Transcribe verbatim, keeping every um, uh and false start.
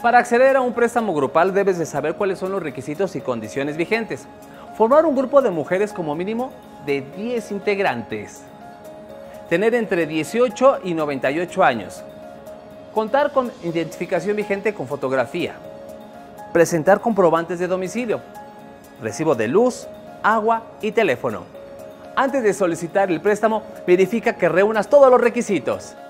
Para acceder a un préstamo grupal debes de saber cuáles son los requisitos y condiciones vigentes. Formar un grupo de mujeres como mínimo de diez integrantes. Tener entre dieciocho y noventa y ocho años. Contar con identificación vigente con fotografía. Presentar comprobantes de domicilio. Recibo de luz, agua y teléfono. Antes de solicitar el préstamo, verifica que reúnas todos los requisitos.